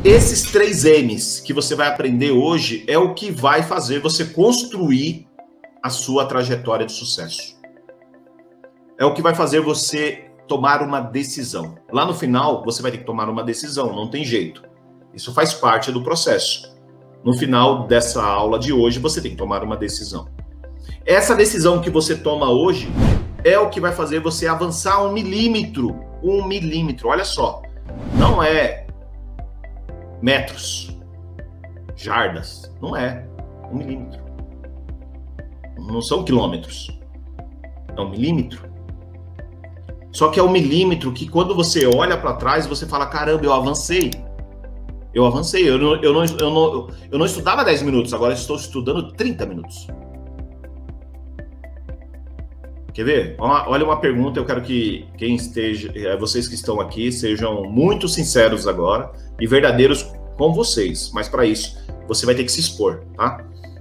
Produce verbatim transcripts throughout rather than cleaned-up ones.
Esses três M's que você vai aprender hoje é o que vai fazer você construir a sua trajetória de sucesso. É o que vai fazer você tomar uma decisão. Lá no final, você vai ter que tomar uma decisão, não tem jeito. Isso faz parte do processo. No final dessa aula de hoje, você tem que tomar uma decisão. Essa decisão que você toma hoje é o que vai fazer você avançar um milímetro. Um milímetro, olha só. Não é metros, jardas, não é. Um milímetro. Não são quilômetros. É um milímetro. Só que é um milímetro que quando você olha para trás, você fala, caramba, eu avancei. Eu avancei. Eu não, eu, não, eu, não, eu não estudava dez minutos, agora eu estou estudando trinta minutos. Quer ver? Olha uma pergunta, eu quero que quem esteja, vocês que estão aqui, sejam muito sinceros agora e verdadeiros com vocês. Mas para isso, você vai ter que se expor, tá?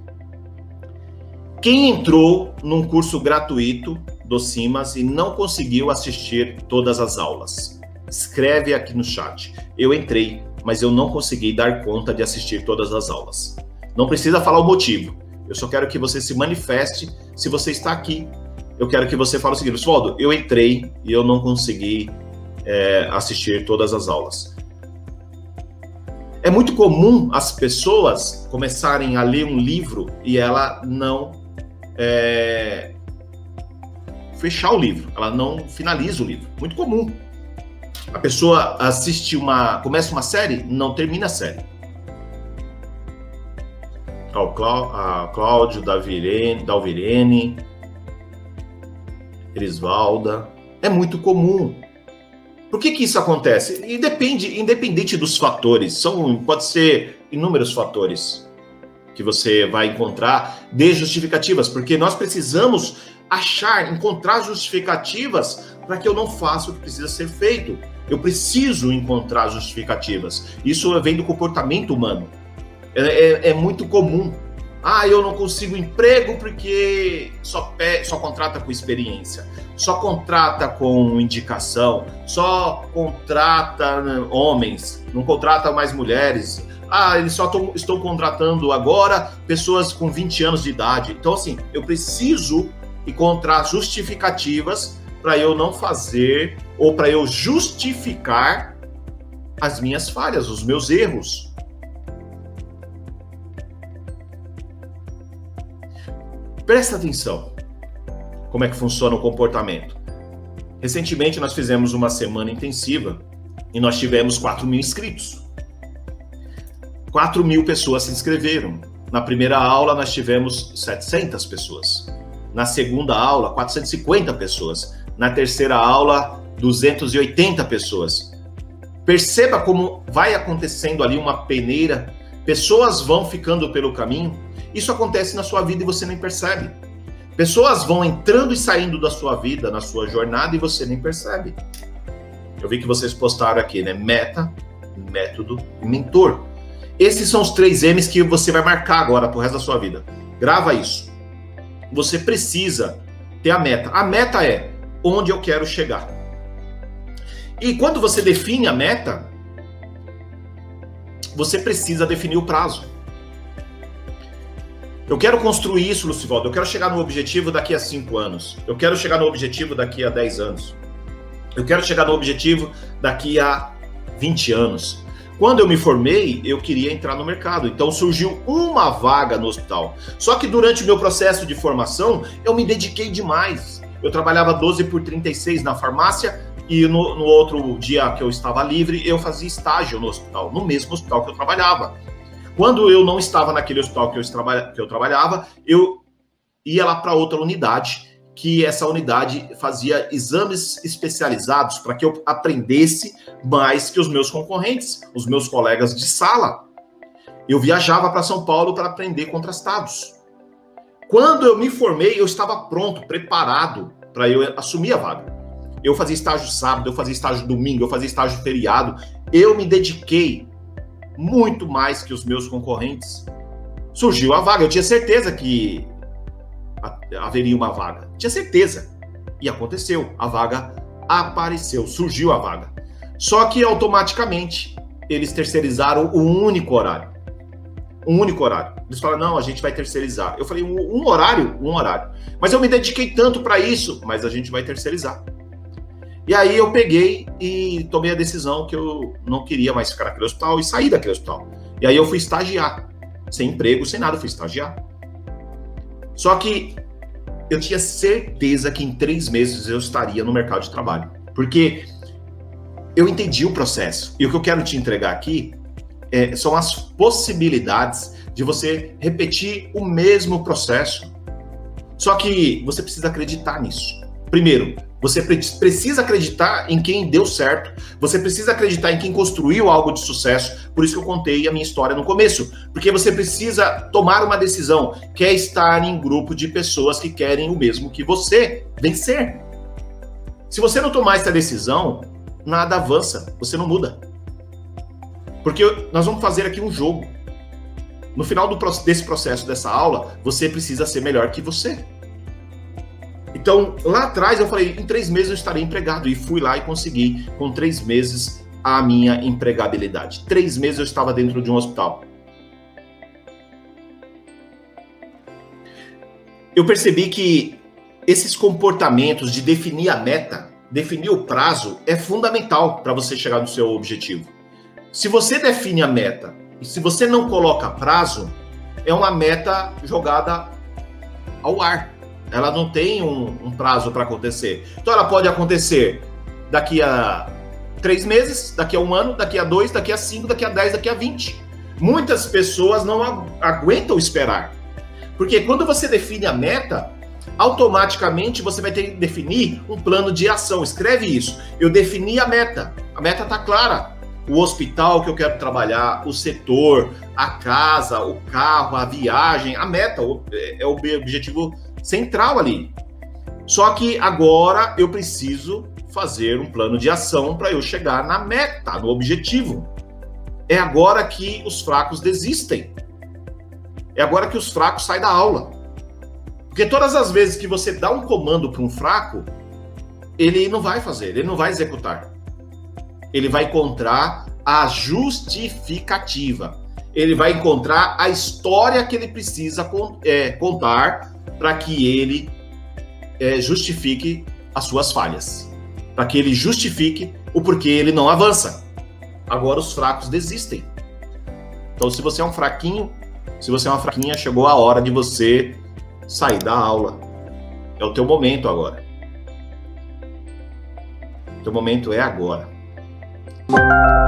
Quem entrou num curso gratuito do Simas e não conseguiu assistir todas as aulas? Escreve aqui no chat. Eu entrei, mas eu não consegui dar conta de assistir todas as aulas. Não precisa falar o motivo. Eu só quero que você se manifeste se você está aqui. Eu quero que você fale o seguinte, Oswaldo, eu entrei e eu não consegui é, assistir todas as aulas. É muito comum as pessoas começarem a ler um livro e ela não é, fechar o livro, ela não finaliza o livro. Muito comum. A pessoa assiste uma, começa uma série, não termina a série. Ó, a Cláudio, Dalvirene, Dalvirene Erisvalda, é muito comum. Por que que isso acontece? E depende, independente dos fatores, são, pode ser inúmeros fatores que você vai encontrar de justificativas, porque nós precisamos achar, encontrar justificativas para que eu não faça o que precisa ser feito. Eu preciso encontrar justificativas. Isso vem do comportamento humano. É, é, é muito comum. Ah, eu não consigo emprego porque só, pe... só contrata com experiência, só contrata com indicação, só contrata homens, não contrata mais mulheres. Ah, eles só tão, estão contratando agora pessoas com vinte anos de idade. Então, assim, eu preciso encontrar justificativas para eu não fazer ou para eu justificar as minhas falhas, os meus erros. Presta atenção como é que funciona o comportamento. Recentemente nós fizemos uma semana intensiva e nós tivemos quatro mil inscritos. quatro mil pessoas se inscreveram. Na primeira aula nós tivemos setecentas pessoas. Na segunda aula, quatrocentas e cinquenta pessoas. Na terceira aula, duzentas e oitenta pessoas. Perceba como vai acontecendo ali uma peneira. Pessoas vão ficando pelo caminho. Isso acontece na sua vida e você nem percebe. Pessoas vão entrando e saindo da sua vida, na sua jornada, e você nem percebe. Eu vi que vocês postaram aqui, né? Meta, método e mentor. Esses são os três M's que você vai marcar agora pro resto da sua vida. Grava isso. Você precisa ter a meta. A meta é onde eu quero chegar. E quando você define a meta, você precisa definir o prazo. Eu quero construir isso, Lucivaldo. Eu quero chegar no objetivo daqui a cinco anos. Eu quero chegar no objetivo daqui a dez anos. Eu quero chegar no objetivo daqui a vinte anos. Quando eu me formei, eu queria entrar no mercado. Então surgiu uma vaga no hospital. Só que durante o meu processo de formação, eu me dediquei demais. Eu trabalhava doze por trinta e seis na farmácia e no, no outro dia que eu estava livre, eu fazia estágio no hospital, no mesmo hospital que eu trabalhava. Quando eu não estava naquele hospital que eu, traba- que eu trabalhava, eu ia lá para outra unidade, que essa unidade fazia exames especializados para que eu aprendesse mais que os meus concorrentes, os meus colegas de sala. Eu viajava para São Paulo para aprender contrastados. Quando eu me formei, eu estava pronto, preparado para eu assumir a vaga. Eu fazia estágio sábado, eu fazia estágio domingo, eu fazia estágio feriado. Eu me dediquei muito mais que os meus concorrentes. Surgiu a vaga, eu tinha certeza que haveria uma vaga. Tinha certeza. E aconteceu. A vaga apareceu, surgiu a vaga. Só que automaticamente eles terceirizaram um único horário. Um único horário. Eles falaram, não, a gente vai terceirizar. Eu falei, um, um horário? Um horário. Mas eu me dediquei tanto para isso, mas a gente vai terceirizar. E aí eu peguei e tomei a decisão que eu não queria mais ficar naquele hospital e saí daquele hospital. E aí eu fui estagiar. Sem emprego, sem nada, eu fui estagiar. Só que eu tinha certeza que em três meses eu estaria no mercado de trabalho. Porque eu entendi o processo. E o que eu quero te entregar aqui é, são as possibilidades de você repetir o mesmo processo. Só que você precisa acreditar nisso. Primeiro, você precisa acreditar em quem deu certo. Você precisa acreditar em quem construiu algo de sucesso. Por isso que eu contei a minha história no começo. Porque você precisa tomar uma decisão. Quer estar em grupo de pessoas que querem o mesmo que você. Vencer. Se você não tomar essa decisão, nada avança. Você não muda. Porque nós vamos fazer aqui um jogo. No final do, desse processo, dessa aula, você precisa ser melhor que você. Então, lá atrás eu falei, em três meses eu estarei empregado. E fui lá e consegui, com três meses, a minha empregabilidade. Três meses eu estava dentro de um hospital. Eu percebi que esses comportamentos de definir a meta, definir o prazo, é fundamental para você chegar no seu objetivo. Se você define a meta e se você não coloca prazo, é uma meta jogada ao ar. Ela não tem um, um prazo para acontecer. Então ela pode acontecer daqui a três meses, daqui a um ano, daqui a dois, daqui a cinco, daqui a dez, daqui a vinte. Muitas pessoas não agu- aguentam esperar. Porque quando você define a meta, automaticamente você vai ter que definir um plano de ação. Escreve isso. Eu defini a meta. A meta está clara. O hospital que eu quero trabalhar, o setor, a casa, o carro, a viagem, a meta é o objetivo central ali. Só que agora eu preciso fazer um plano de ação para eu chegar na meta, no objetivo. É agora que os fracos desistem. É agora que os fracos saem da aula. Porque todas as vezes que você dá um comando para um fraco, ele não vai fazer, ele não vai executar. Ele vai encontrar a justificativa. Ele vai encontrar a história que ele precisa é, contar para que ele é, justifique as suas falhas. Para que ele justifique o porquê ele não avança. Agora os fracos desistem. Então, se você é um fraquinho, se você é uma fraquinha, chegou a hora de você sair da aula. É o teu momento agora. O teu momento é agora.